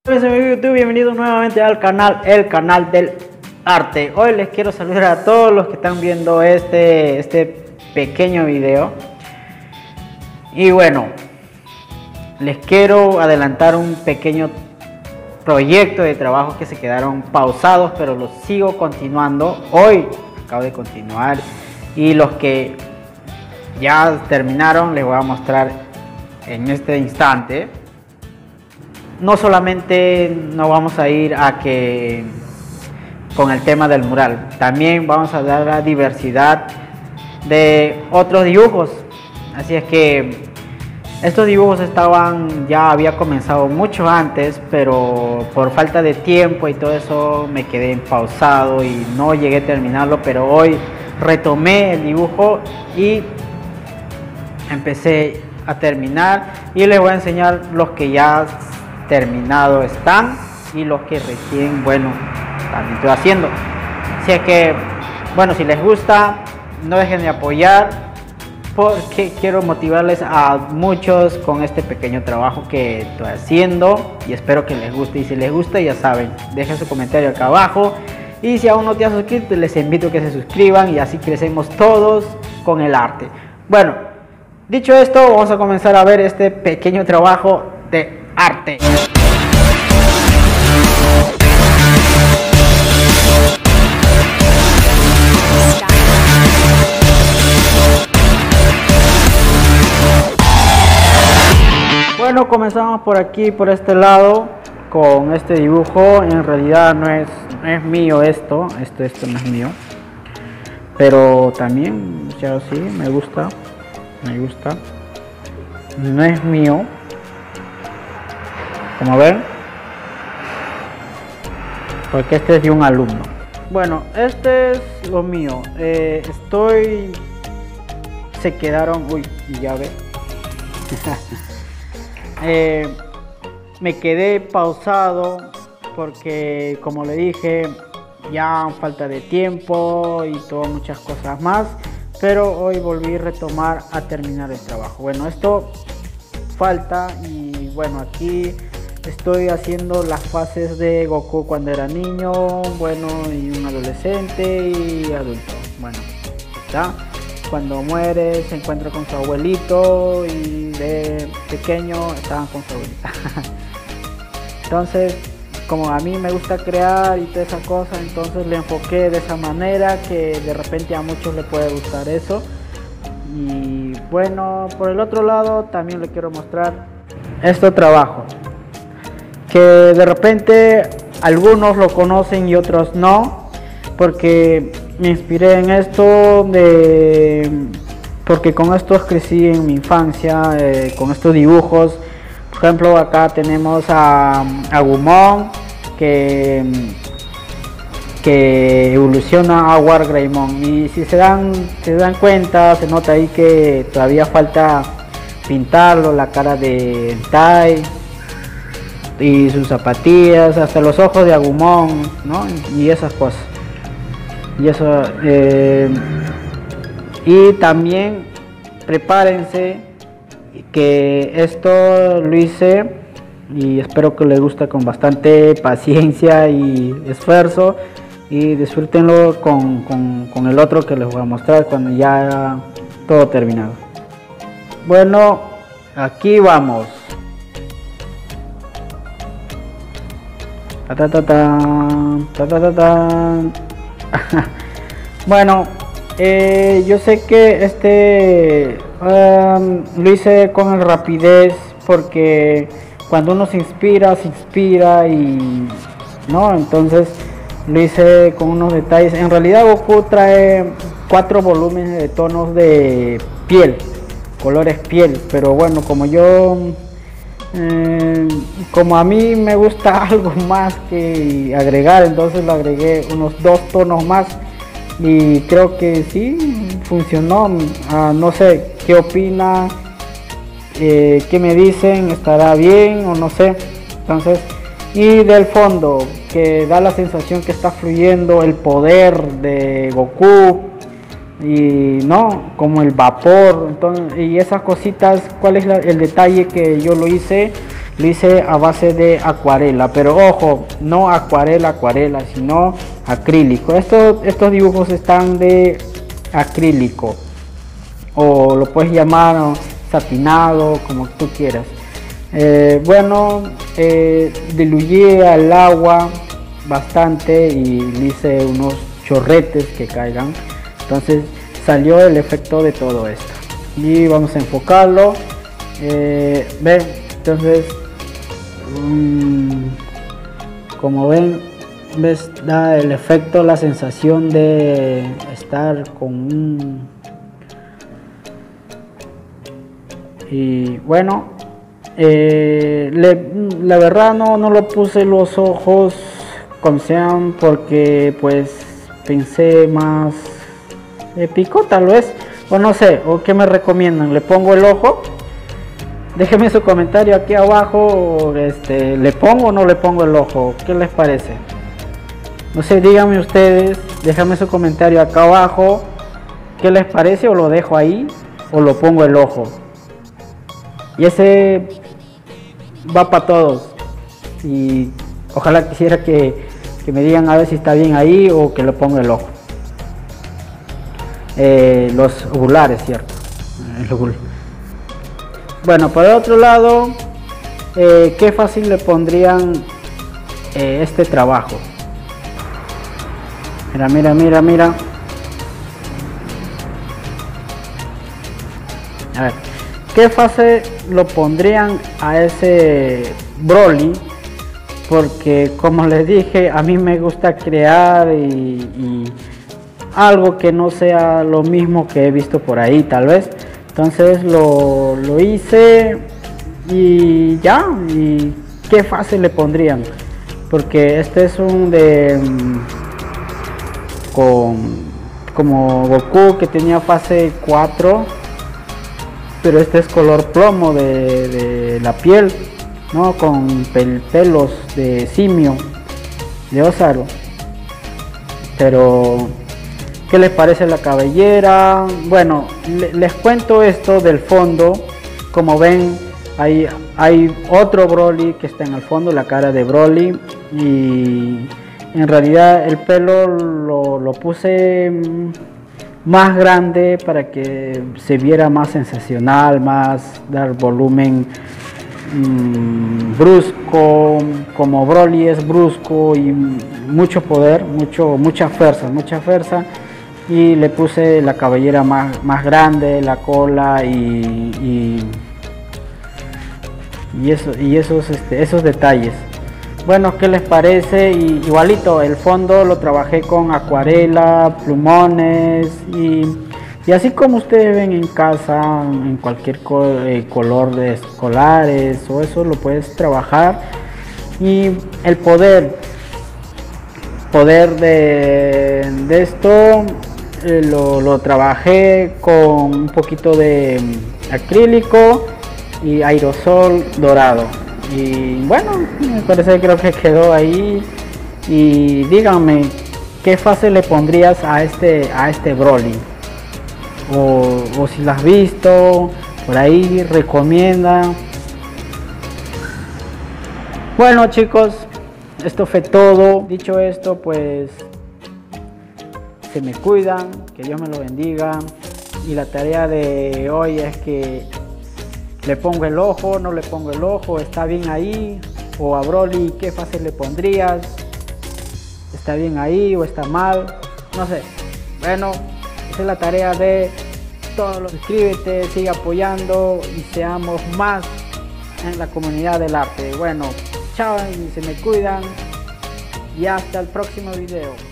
Hola amigos de YouTube, bienvenidos nuevamente al canal, el canal del arte. Hoy les quiero saludar a todos los que están viendo este pequeño video. Y bueno, les quiero adelantar un pequeño proyecto de trabajo que se quedaron pausados, pero los sigo continuando. Hoy acabo de continuar y los que ya terminaron les voy a mostrar en este instante. No solamente nos vamos a ir a que con el tema del mural, también vamos a dar la diversidad de otros dibujos. Así es que estos dibujos había comenzado mucho antes, pero por falta de tiempo y todo eso me quedé pausado y no llegué a terminarlo, pero hoy retomé el dibujo y empecé a terminar y les voy a enseñar los que ya terminado están y los que recién, bueno, también estoy haciendo. Así es que, bueno, si les gusta, no dejen de apoyar, porque quiero motivarles a muchos con este pequeño trabajo que estoy haciendo y espero que les guste. Y si les gusta, ya saben, dejen su comentario acá abajo, y si aún no te has suscrito, les invito a que se suscriban y así crecemos todos con el arte. Bueno, dicho esto, vamos a comenzar a ver este pequeño trabajo de arte. Bueno, comenzamos por aquí, por este lado, con este dibujo. En realidad no es mío esto no es mío, pero también, ya sí, me gusta, no es mío, como ven, porque este es de un alumno. Bueno, este es lo mío. Se quedaron, uy, ya ve. Me quedé pausado porque, como le dije, ya falta de tiempo y muchas cosas más, pero hoy volví a retomar a terminar el trabajo. Bueno, esto falta, y bueno, aquí estoy haciendo las fases de Goku cuando era niño, bueno, y un adolescente y adulto. Bueno, ¿está? Cuando muere se encuentra con su abuelito y de pequeño estaban con su abuelita. Entonces, como a mí me gusta crear y toda esa cosa, entonces le enfoqué de esa manera, que de repente a muchos les puede gustar eso. Y bueno, por el otro lado también le quiero mostrar este trabajo, que de repente algunos lo conocen y otros no, porque me inspiré en esto porque con estos crecí en mi infancia, con estos dibujos. Por ejemplo, acá tenemos a Agumon, que evoluciona a War Greymon, y si se dan cuenta, se nota ahí que todavía falta pintarlo, la cara de Tai y sus zapatillas, hasta los ojos de Agumon, ¿no? Y esas cosas. Y eso, y también prepárense, que esto lo hice y espero que les guste con bastante paciencia y esfuerzo, y disfrútenlo con el otro que les voy a mostrar cuando ya todo terminado. Bueno, aquí vamos. Bueno, yo sé que lo hice con rapidez, porque cuando uno se inspira y no, entonces lo hice con unos detalles. En realidad Goku trae 4 volúmenes de tonos de piel, colores piel, pero bueno, como a mí me gusta algo más que agregar, entonces lo agregué unos 2 tonos más y creo que sí funcionó. No sé qué opina, qué me dicen, estará bien o no sé. Entonces, y del fondo, que da la sensación que está fluyendo el poder de Goku, y no como el vapor. Entonces, y esas cositas, ¿cuál es el detalle? Que yo lo hice lo hice a base de acuarela, pero ojo, no acuarela, sino acrílico. Estos dibujos están de acrílico, o lo puedes llamar satinado, como tú quieras. Diluí al agua bastante y le hice unos chorretes que caigan, entonces salió el efecto de todo esto. Y vamos a enfocarlo. Ven, entonces como ven, ves, da el efecto, la sensación de estar con un... Y bueno, la verdad no lo puse los ojos con sean porque pues pensé más épico tal vez, o no sé, o qué me recomiendan, le pongo el ojo. Déjenme su comentario aquí abajo, le pongo o no le pongo el ojo, ¿qué les parece? No sé, díganme ustedes, déjenme su comentario acá abajo, ¿qué les parece? O lo dejo ahí o lo pongo el ojo. Y ese va para todos. Y ojalá quisiera que me digan a ver si está bien ahí o que lo ponga el ojo. Los oculares, ¿cierto? Bueno, por el otro lado, qué fácil le pondrían este trabajo. Mira. A ver, qué fácil lo pondrían a ese Broly, porque como les dije, a mí me gusta crear y algo que no sea lo mismo que he visto por ahí tal vez. Entonces lo hice y ya. Y qué fácil le pondrían, porque este es un de como Goku, que tenía fase 4, pero este es color plomo de la piel, ¿no? Con pelos de simio, de Osaru. Pero ¿qué les parece la cabellera? Bueno, les cuento esto del fondo. Como ven, hay otro Broly que está en el fondo, la cara de Broly. Y en realidad el pelo lo puse más grande para que se viera más sensacional, más dar volumen brusco, como Broly es brusco y mucho poder, mucha fuerza, y le puse la cabellera más grande, la cola y esos detalles. Bueno, ¿qué les parece? Y igualito el fondo lo trabajé con acuarela, plumones y así como ustedes ven en casa, en cualquier color de escolares o eso lo puedes trabajar. Y el poder de esto lo trabajé con un poquito de acrílico y aerosol dorado. Y bueno, me parece, creo que quedó ahí. Y díganme, ¿qué fase le pondrías a este Broly? O si lo has visto por ahí, recomienda. Bueno chicos, esto fue todo. Dicho esto, pues se me cuidan, que Dios me lo bendiga. Y la tarea de hoy es que le pongo el ojo, no le pongo el ojo, está bien ahí. O a Broly, ¿qué fase le pondrías? ¿Está bien ahí o está mal? No sé. Bueno, esa es la tarea de todos. Suscríbete, sigue apoyando y seamos más en la comunidad del arte. Bueno, chao y se me cuidan y hasta el próximo video.